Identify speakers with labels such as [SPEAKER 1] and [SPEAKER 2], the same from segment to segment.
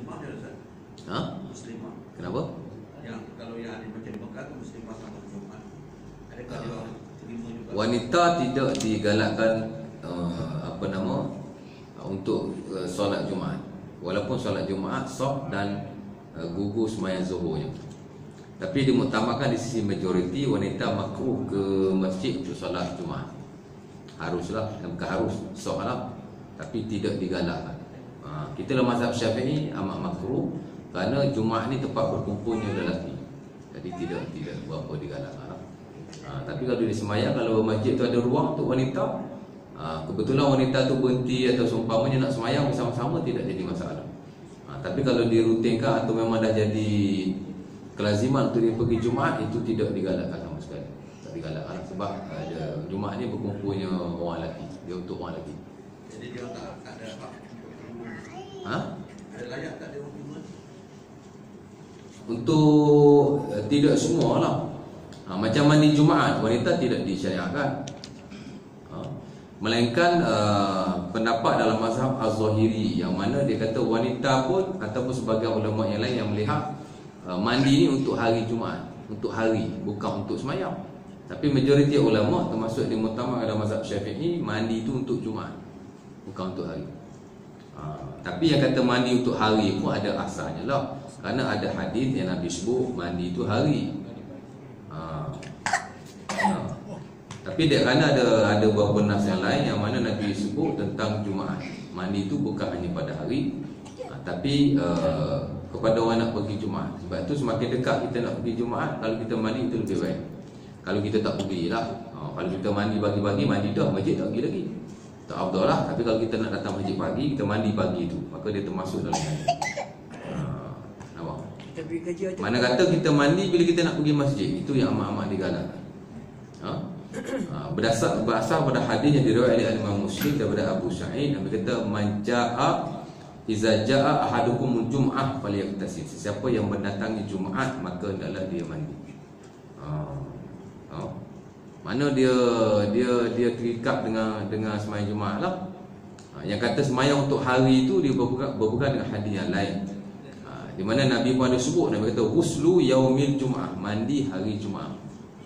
[SPEAKER 1] muslimah dia Ustaz.
[SPEAKER 2] Ha?
[SPEAKER 1] Muslimah.
[SPEAKER 2] Kenapa?
[SPEAKER 1] Yang kalau yang ada macam di Mekah tu muslimah sama Jumaat. Adakah dia orang terima juga?
[SPEAKER 2] Wanita tidak digalakkan untuk solat Jumaat. Walaupun solat Jumaat sah dan gugur sembahyang zuhurnya. Tapi dimuktamarkan di sisi majoriti wanita makruh ke masjid untuk solat Jumaat. Haruslah, bukan harus, sah lah, tapi tidak digalakkan. Kita dalam mazhab Syafi'i amat makruh kerana Jumaat ni tempat berkumpulnya lelaki. Jadi tidak berapa digalakkan. Tapi kalau di sembahyang, kalau masjid tu ada ruang untuk wanita, kebetulan wanita tu berhenti atau seumpamanya nak sembahyang bersama-sama, tidak jadi masalah. Tapi kalau dirutinkan atau memang dah jadi kelaziman untuk dia pergi Jumaat, itu tidak digalakkan sama sekali. Tak digalakkan sebab Jumaat ni berkumpulnya orang lelaki, dia untuk orang lelaki.
[SPEAKER 1] Jadi dia tak ada hak. Ada layak tak dia orang terima?
[SPEAKER 2] Untuk tidak semualah. Macam mandi Jumaat, wanita tidak disyariatkan. Melainkan pendapat dalam mazhab Az-Zahiri, yang mana dia kata wanita pun ataupun sebagian ulama yang lain yang melihat mandi ni untuk hari Jumaat, untuk hari, bukan untuk semayang. Tapi majoriti ulama termasuk di muktamar dalam mazhab Syafi'i, mandi itu untuk Jumaat, bukan untuk hari. Tapi yang kata mandi untuk hari pun ada asalnya lah, kerana ada hadis yang Nabi sebut mandi itu hari. Tapi dia kerana ada beberapa nas yang lain yang mana Nabi sebut tentang Jumaat. Mandi itu bukan hanya pada hari, tapi kepada orang nak pergi Jumaat. Sebab itu semakin dekat kita nak pergi Jumaat, kalau kita mandi itu lebih baik. Kalau kita tak pergi lah, kalau kita mandi pagi-pagi, mandi dah, masjid tak pergi lagi, tak afdal lah. Tapi kalau kita nak datang masjid pagi, kita mandi pagi itu, maka dia termasuk dalam mandi. Nampak? Mana kata kita mandi bila kita nak pergi masjid, itu yang amat-amat digalakkan. Berasal pada hadis yang diriwayatkan oleh Imam Muslim daripada Abu Sa'id, Nabi kata man jaa iza jaa ahadukumul jum'ah falyaktasil. Sesiapa yang mendatangi Jumaat maka hendaklah dia mandi. Mana dia terikat dengan sembahyang Jumaat lah. Yang kata sembahyang untuk hari itu dia berbukan dengan hadis yang lain. Di mana Nabi pun ada sebut, Nabi kata ghuslu yaumil jum'ah, mandi hari Jumaat.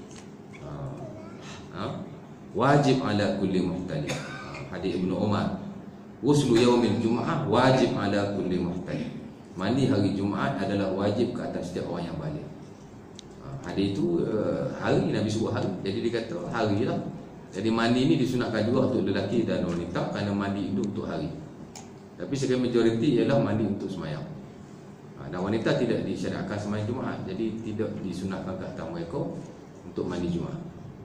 [SPEAKER 2] Wajib ala kulli muhtalim. Hadis Ibnu Umar, ghuslu yaumil jum'ah wajib ala kulli muhtalim. Mandi hari Jumaat adalah wajib ke atas setiap orang yang balik. Hadis itu hari, Nabi sebut hari, jadi dia kata hari lah. Jadi mandi ni disunatkan juga untuk lelaki dan wanita, kerana mandi itu untuk hari. Tapi sebagai majoriti ialah mandi untuk semayang. Dan wanita tidak disyariatkan semayang Jumaat, jadi tidak disunatkan ke atas mereka untuk mandi Jumaat.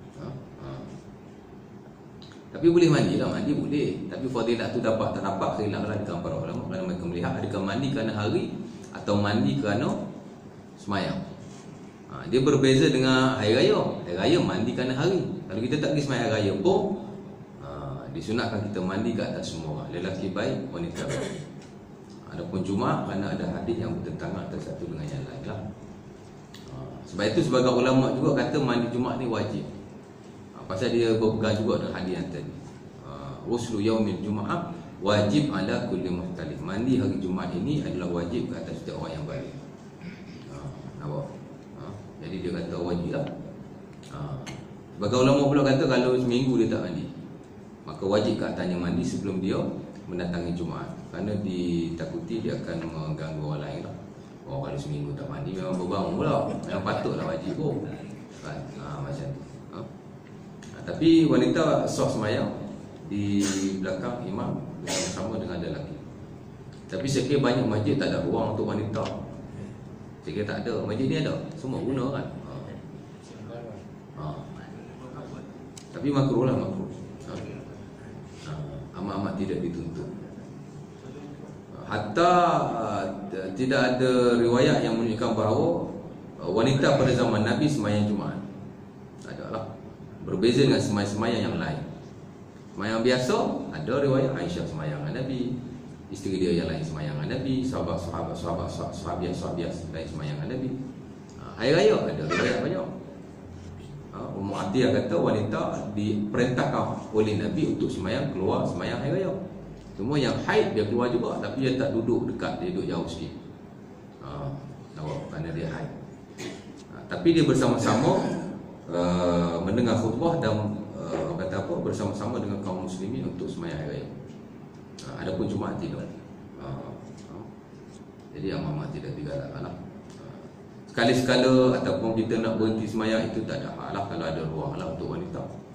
[SPEAKER 2] Tapi boleh mandi lah, mandi boleh. Tapi fadilah tu dapat tak dapat, khilaf lah di kalangan para ulama, kerana mereka melihat adakah mandi kerana hari atau mandi kerana semayang. Dia berbeza dengan hari raya. Hari raya mandi kerana hari. Kalau kita tak pergi semayang hari raya pun disunatkan kita mandi ke atas semua orang, lelaki baik, wanita baik. Adapun Jumaat, kerana ada hadis yang bertentangan antara satu dengan yang lain lah. Sebab itu sebagai ulama juga kata mandi Jumaat ni wajib. Pasal dia berpegang juga dengan hadis yang tadi. Ghuslu yaumil jum'ah wajib ala kulli muhtalim. Mandi hari Jumaat ini adalah wajib ke atas setiap orang yang balik. Nampak? Jadi dia kata wajib lah. Sebagai ulama pula kata kalau seminggu dia tak mandi, maka wajib ke atasnya mandi sebelum dia mendatangi Jumaat, kerana ditakuti dia akan mengganggu orang lain lah. Kalau seminggu tak mandi memang berbangun pula, memang patutlah wajib pun kan? Macam tu. Tapi wanita sah semayang di belakang imam bersama dengan lelaki. Tapi saya kira banyak masjid tak ada ruang untuk wanita. Saya kira tak ada. Masjid ni ada, semua guna kan. Tapi makruh lah, makruh. Amat-amat tidak dituntut. Hatta tidak ada riwayat yang menunjukkan bahawa wanita pada zaman Nabi semayang Jumaat. Tak ada lah. Berbeza dengan semayang-semayang yang lain. Semayang biasa, ada riwayat Aisyah semayang dengan Nabi, isteri dia yang lain semayang dengan Nabi, sahabat-sahabat lain semayang dengan Nabi. Hari raya ada riwayat banyak. Ummu Atiyah kata wanita diperintahkan oleh Nabi untuk semayang keluar semayang hari raya. Cuma yang haid dia keluar juga, tapi dia tak duduk dekat, dia duduk jauh sikit. Nampak, kerana dia haid. Tapi dia bersama-sama mendengar khutbah dan kata apa, bersama-sama dengan kaum muslimin untuk sembahyang raya. Adapun Jumaat tidak. Jadi amat tidak digalakkanlah. Sekali-sekala ataupun kita nak berhenti sembahyang itu tak ada hal lah kalau ada ruang lah untuk wanita.